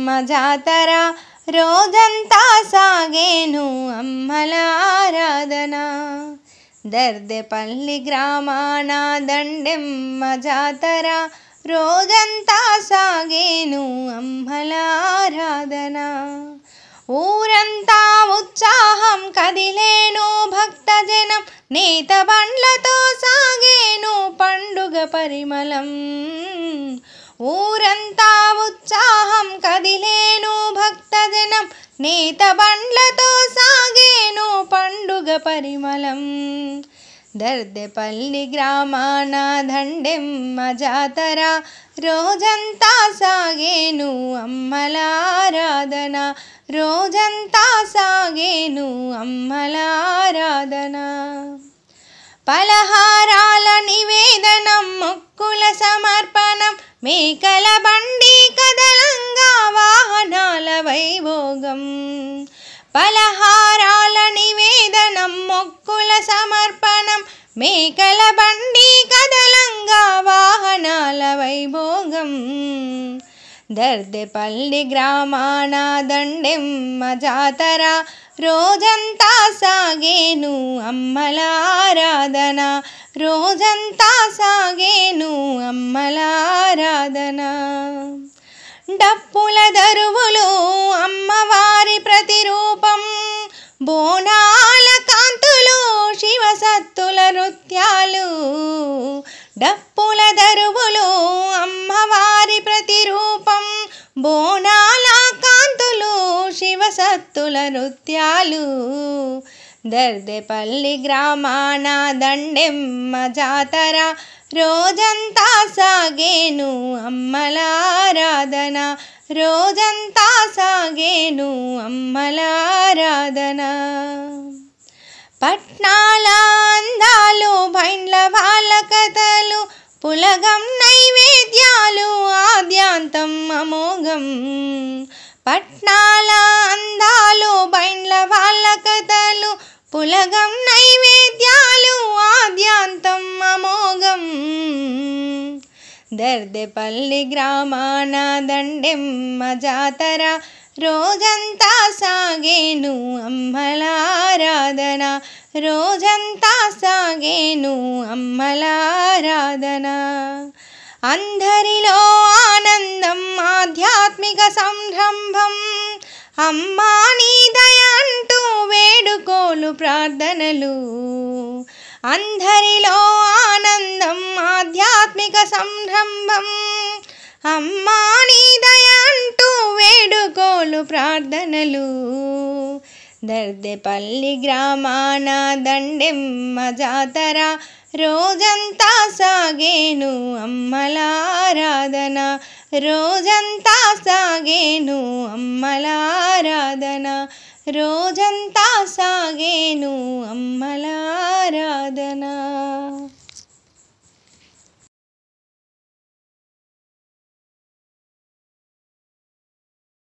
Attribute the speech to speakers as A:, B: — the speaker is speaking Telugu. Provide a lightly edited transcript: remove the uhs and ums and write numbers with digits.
A: దండెమ్మ జాతర రోజంతా సాగేను అమ్మల ఆరాధన. దర్దెపల్లి గ్రామాన దండెమ్మ జాతర రోజంతా సాగేను అమ్మల ఆరాధన. ఊరంతా ఉత్సాహం కదిలేను భక్తజనం, నేత బండ్లతో సాగేను పండుగ పరిమళం. ఊరంతా ఉత్సాహం కదిలేను భక్తజనం, నేత బండ్లతో సాగేను పండుగ పరిమళం. దర్దెపల్లి గ్రామాన దండెమ్మ జాతర రోజంతా సాగేను అమ్మల ఆరాధన. రోజంతా సాగేను అమ్మల ఆరాధన. పలహారాల నివేదనం, మొక్కుల సమర్పణం, మేకల బండి కదలంగా వాహనాల వైభోగం. పలహారాల నివేదనం, మొక్కుల సమర్పణం, మేకల బండి కదలంగా వాహనాల వైభోగం. దర్దెపల్లి గ్రామాన దండెమ్మ జాతర రోజంతా సాగేను అమ్మల ఆరాధన. రోజంతా సాగేను అమ్మల ఆరాధన. డప్పుల దరువులు అమ్మవారి ప్రతిరూపం, బోనాల కాంతులు శివసత్తుల నృత్యాలు. డప్పుల దరువులు అమ్మవారి ప్రతిరూపం, బోనాల కాంతులు శివసత్తుల నృత్యాలు. దర్దెపల్లి గ్రామాన దండెమ్మ జాతర రోజంతా సాగేను అమ్మల ఆరాధన. రోజంతా సాగేను అమ్మల ఆరాధన. పట్నాల అందాలు, భైండ్ల వాళ్ళ కథలు, పులగం నైవేద్యాలు ఆద్యాంతం అమోఘం. పట్నాల అందాలు, భైండ్ల వాళ్ళ కథలు, పులగం నైవేద్యాలు ఆద్యాంతం అమోఘం. దర్దెపల్లి గ్రామాన దండెమ్మ జాతర రోజంతా సాగేను అమ్మల ఆరాధన. రోజంతా సాగేను అమ్మల ఆరాధన. అందరిలో ఆనందం, ఆధ్యాత్మిక సంరంభం, అమ్మా నీ దయ అంటూ వేడుకోలు ప్రార్థనలు. అందరిలో ఆనందం, ఆధ్యాత్మిక సంరంభం, అమ్మా నీ దయ అంటూ వేడుకోలు ప్రార్థనలు. దర్దెపల్లి గ్రామాన దండెమ్మ జాతర రోజంతా సాగేను అమ్మల ఆరాధన. రోజంతా సాగేను అమ్మల ఆరాధన. రోజంతా సాగేను అమ్మల